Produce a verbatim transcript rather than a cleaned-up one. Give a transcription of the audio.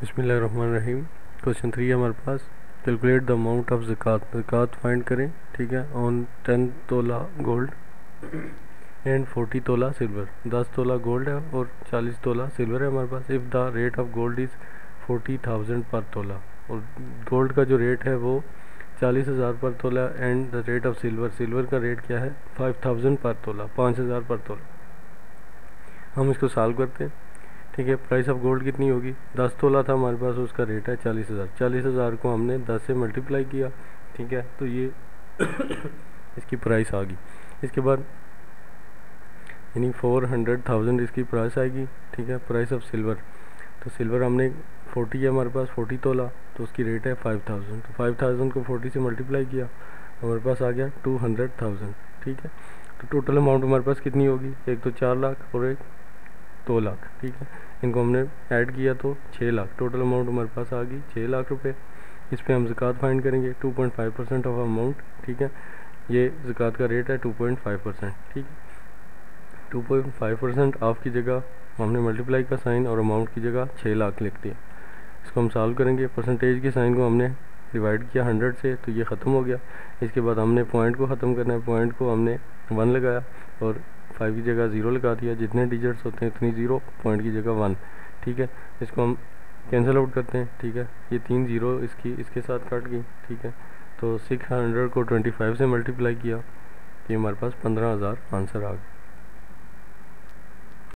बिस्मिल्लाहिर्रहमानिर्रहीम। Question three है हमारे पास। कैलकुलेट द अमाउंट ऑफ ज़कात। ज़कात फाइंड करें, ठीक है, on ten tola gold and forty tola silver. दस तोला गोल्ड है और चालीस तोला सिल्वर है हमारे पास। If the rate of gold is forty thousand per tola, और गोल्ड का जो रेट है वो चालीस हज़ार पर तोला, and the rate of silver, silver का रेट क्या है, फाइव थाउजेंड पर तोला, पाँच हज़ार पर तोला। हम इसको सॉल्व करते हैं, ठीक है। प्राइस ऑफ गोल्ड कितनी होगी, दस तोला था हमारे पास, उसका रेट है चालीस हज़ार। चालीस हज़ार को हमने दस से मल्टीप्लाई किया, ठीक है, तो ये इसकी प्राइस आ गई। इसके बाद यानी फोर हंड्रेड थाउजेंड इसकी प्राइस आएगी, ठीक है। प्राइस ऑफ सिल्वर, तो सिल्वर हमने फोर्टी है हमारे पास, फोर्टी तोला, तो उसकी रेट है फाइव थाउजेंड। तो फाइव थाउजेंड को फोर्टी से मल्टीप्लाई किया, हमारे पास आ गया टू हंड्रेड थाउजेंड, ठीक है। तो टोटल अमाउंट हमारे पास कितनी होगी, एक तो चार लाख और एक दो लाख, ठीक है। इनको हमने ऐड किया तो छः लाख, टोटल अमाउंट हमारे पास आ गई छः लाख रुपए। इस पर हम ज़कात फाइंड करेंगे, two point five percent of amount, ठीक है। ये ज़कात का रेट है टू पॉइंट फाइव परसेंट, ठीक है। Two point five percent of की जगह हमने मल्टीप्लाई का साइन और अमाउंट की जगह छः लाख लिख दिया। इसको हम सॉल्व करेंगे, परसेंटेज के साइन को हमने डिवाइड किया हंड्रेड से, तो ये ख़त्म हो गया। इसके बाद हमने पॉइंट को ख़त्म करना है, पॉइंट को हमने वन लगाया और फाइव की जगह ज़ीरो लगा दिया। जितने डिजिट्स होते हैं उतनी ज़ीरो, पॉइंट की जगह वन, ठीक है। इसको हम कैंसिल आउट करते हैं, ठीक है। ये तीन ज़ीरो इसकी इसके साथ कट गई, ठीक है। तो सिक्स हंड्रेड को ट्वेंटी फाइव से मल्टीप्लाई किया, तो ये हमारे पास पंद्रह हज़ार आंसर आ गया।